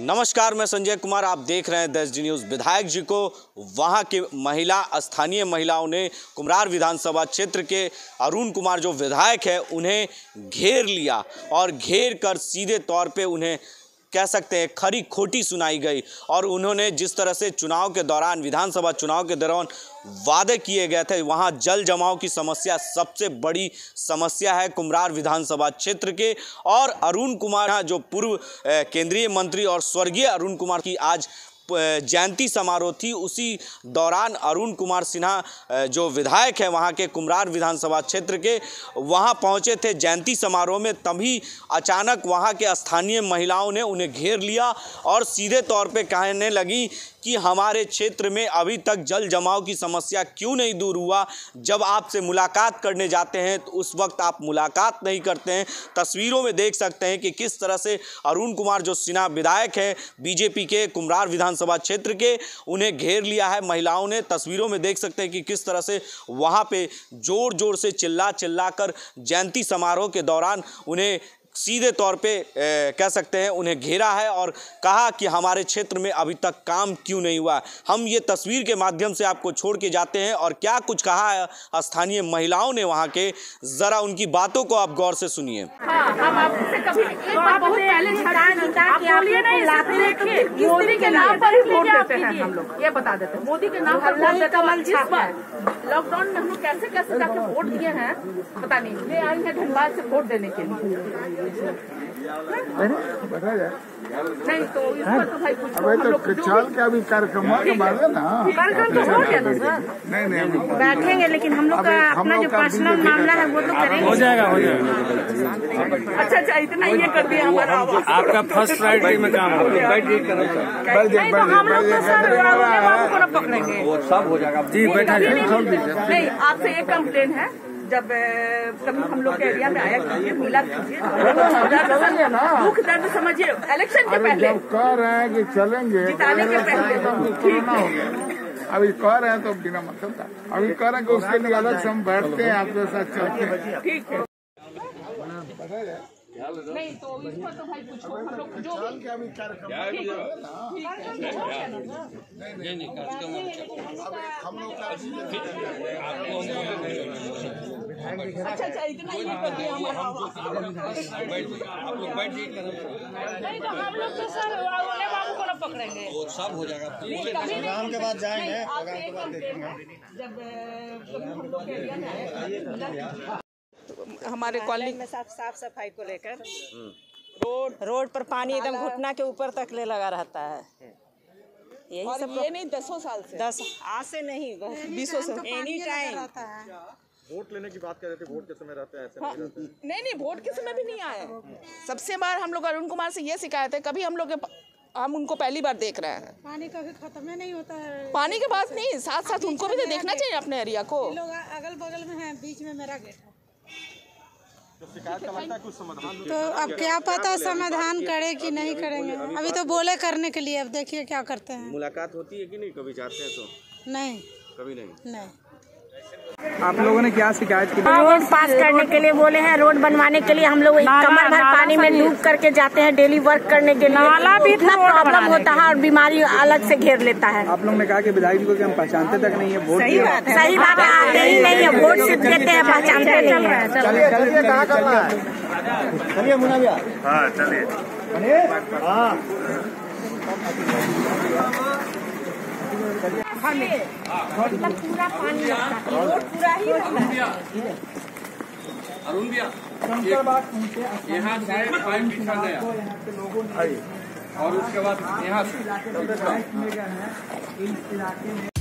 नमस्कार, मैं संजय कुमार। आप देख रहे हैं द न्यूज़। विधायक जी को वहां के स्थानीय महिलाओं ने कुम्हरार विधानसभा क्षेत्र के अरुण कुमार जो विधायक है उन्हें घेर लिया और घेर कर सीधे तौर पे उन्हें कह सकते हैं खरी खोटी सुनाई गई। और उन्होंने जिस तरह से चुनाव के दौरान, विधानसभा चुनाव के दौरान वादे किए गए थे, वहां जल जमाव की समस्या सबसे बड़ी समस्या है कुम्हरार विधानसभा क्षेत्र के। और अरुण कुमार जो पूर्व केंद्रीय मंत्री और स्वर्गीय अरुण कुमार की आज जयंती समारोह थी, उसी दौरान अरुण कुमार सिन्हा जो विधायक है वहां के कुम्हरार विधानसभा क्षेत्र के, वहां पहुंचे थे जयंती समारोह में। तभी अचानक वहां के स्थानीय महिलाओं ने उन्हें घेर लिया और सीधे तौर पे कहने लगी कि हमारे क्षेत्र में अभी तक जल जमाव की समस्या क्यों नहीं दूर हुआ। जब आपसे मुलाकात करने जाते हैं तो उस वक्त आप मुलाकात नहीं करते हैं। तस्वीरों में देख सकते हैं कि किस तरह से अरुण कुमार जो सिन्हा विधायक है बीजेपी के कुम्हरार विधानसभा क्षेत्र के, उन्हें घेर लिया है महिलाओं ने। तस्वीरों में देख सकते हैं कि किस तरह से वहाँ पे जोर जोर से चिल्ला कर जयंती समारोह के दौरान उन्हें सीधे तौर पे कह सकते हैं उन्हें घेरा है और कहा कि हमारे क्षेत्र में अभी तक काम क्यों नहीं हुआ। हम ये तस्वीर के माध्यम से आपको छोड़ के जाते हैं और क्या कुछ कहा है स्थानीय महिलाओं ने वहां के, जरा उनकी बातों को आप गौर से सुनिए। मोदी के नाम पर ही वोट देते हैं हम लोग, ये बता देते हैं। मोदी के नाम पर वोट देते हैं। लॉकडाउन में हम लोग कैसे कैसे जाके वोट दिए हैं पता नहीं, ले आई है धनबाद से वोट देने के लिए। नहीं तो इस पर तो भाई कुछ चाल के अभी कार्यक्रम के बाद है ना, कार्यक्रम तो हो गया ना सर। नहीं बैठेंगे, लेकिन हम लोग का अपना जो पर्सनल मामला है वो तो करेंगे। हो जाएगा। अच्छा, इतना ये कर दिया हमारा। आपका फर्स्ट प्रायोरिटी में काम होगा। नहीं तो हम लोग तो सर बाबू को न पकड़ेंगे, वो सब हो जाएगा जी। बैठा नहीं, आपसे एक कंप्लेन है, जब कभी हम लोग के एरिया में आया कीजिए, मिला कीजिए, दुख दर्द समझिए। इलेक्शन के पहले कह रहे हैं कि चलेंगे, जिताने के पहले ठीक है। अभी कह रहे हैं तो बिना मतलब था। अभी कह रहे हैं कि उसके लिए अलग से हम बैठते हैं, आपके साथ चलते हैं। ठीक है। नहीं तो इस पर तो भाई कुछ हम लोग जो अभी कार्यक्रम अच्छा इतना ये कर दिया हमारा। नहीं तो हम लोग तो सर बाबू को न पकड़ेंगे, वो सब हो जाएगा। प्रोग्राम के बाद जाएंगे, प्रोग्राम के बाद देखेंगे। जब हम लोग के एरिया में आए हमारे कॉलोनी में साफ सफाई को लेकर रोड पर पानी एकदम घुटना के ऊपर तक ले लगा रहता है। यही और सब ये नहीं 10 साल से, 10 आज से नहीं 20 से एनी टाइम। वोट लेने की बात कर रहे थे, वोट के समय रहते हैं ऐसे हाँ, नहीं रहते। नहीं वोट के समय भी नहीं आए। सबसे बार हम लोग अरुण कुमार से ये शिकायत है, कभी हम उनको पहली बार देख रहे हैं। पानी कभी खत्म नहीं होता है। पानी के पास नहीं, साथ साथ उनको भी तो देखना चाहिए अपने एरिया को। लोग अगल बगल में है, बीच में मेरा गेट है। तो शिकायत का लगता है कुछ समाधान तो अब क्या पता समाधान करे कि नहीं करेंगे। अभी तो बोले करने के लिए, अब देखिए क्या करते हैं। मुलाकात होती है कि नहीं, कभी जाते हैं तो? नहीं, कभी नहीं। आप लोगों ने क्या शिकायत की? रोड पास करने के लिए बोले हैं, रोड बनवाने के लिए हम लोग कमर भर पानी में डूब करके जाते हैं डेली वर्क करने के लिए। नाला भी इतना प्रॉब्लम होता है और बीमारी अलग से घेर लेता है। आप लोग ने कहा कि विधायक जी को हम पहचानते तक नहीं है, वोट सही बात है, आते ही नहीं है, वोट सिर्फ देते हैं, पहचानते नहीं है। चलिए मुन्ना भैया। हाँ चलिए। पूरा पानी पूरा ही अरुण भैया यहाँ से पाइप बिछा गया और उसके बाद यहाँ से